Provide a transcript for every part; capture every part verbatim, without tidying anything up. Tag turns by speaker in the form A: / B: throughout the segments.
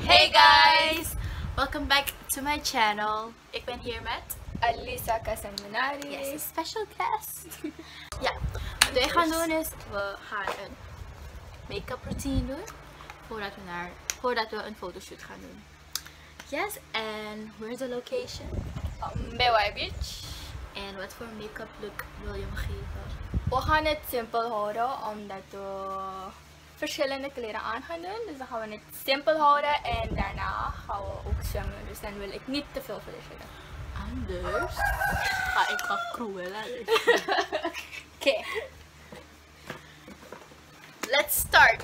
A: Hey guys! Welcome back to my channel. Ik ben hier met
B: Alisa Casamunari.
A: yes, een special guest. Ja, wat wij gaan doen is, we gaan een make-up routine doen voordat we, naar, voordat we een fotoshoot gaan doen. Yes, and where's the location?
B: Um, Bewai Beach.
A: En wat voor make-up look wil je me geven?
B: We gaan het simpel houden omdat we verschillende kleren aan gaan doen. Dus dan gaan we het simpel houden en daarna gaan we ook zwemmen. Dus dan wil ik niet te veel verliezen.
A: Anders ga ik wat cruella.
B: Oké. Okay.
A: Let's start!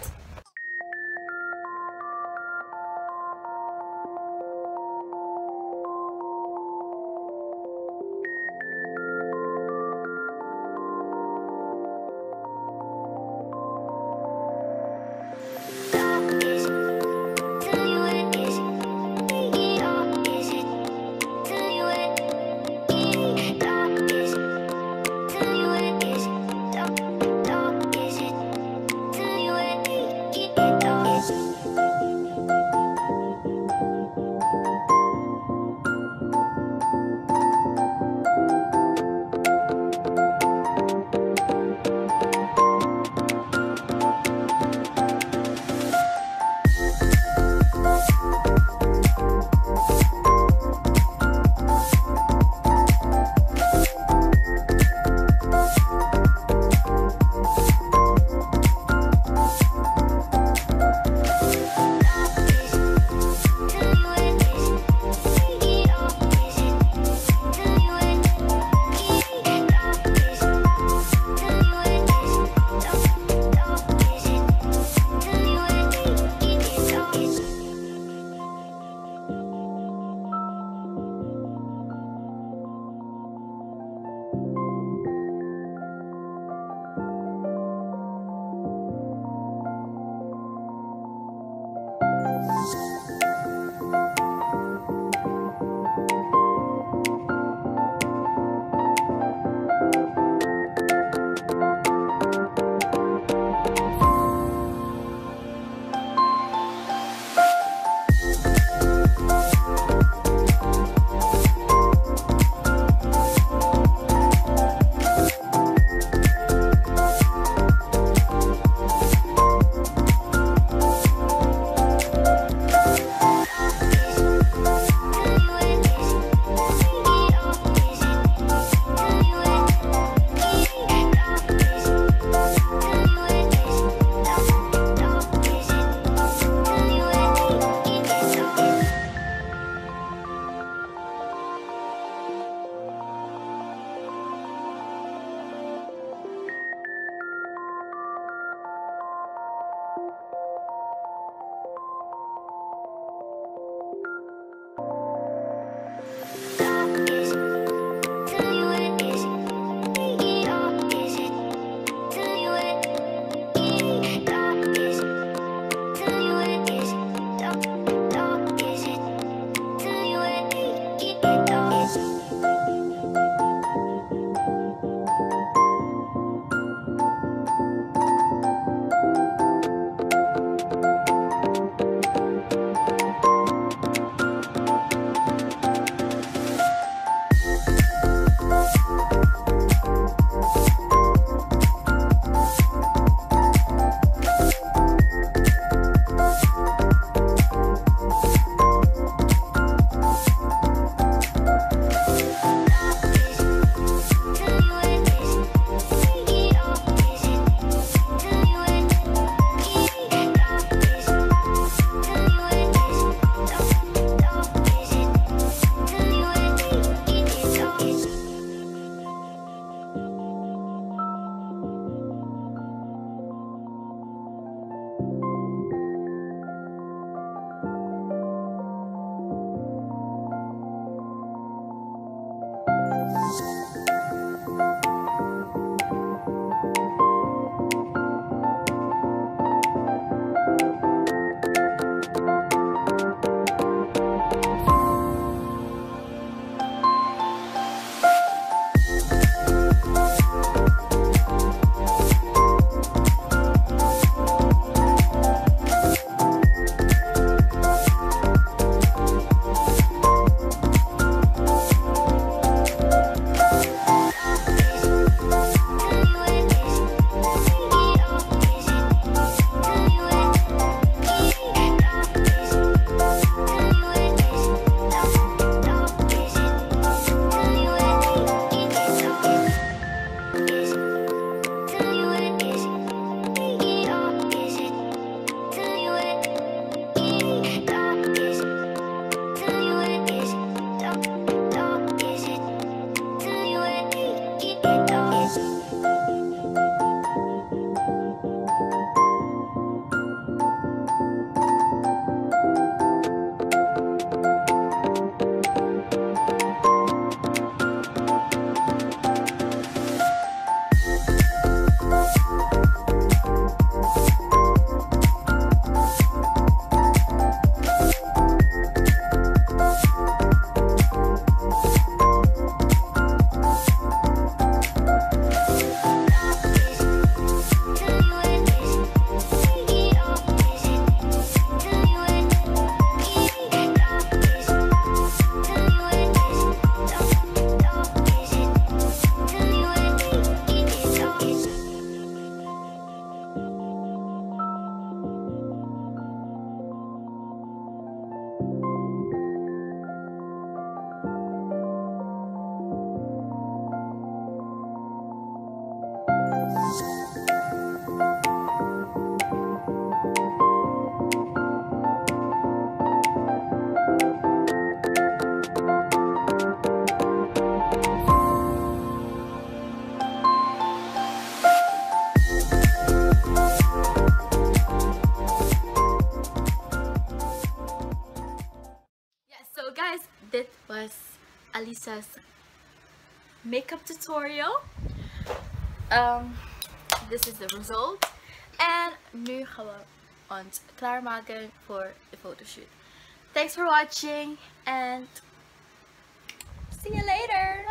A: was Alisa's makeup tutorial. Um, this is the result. En nu gaan we ons klaarmaken voor de fotoshoot. Thanks for watching and see you later.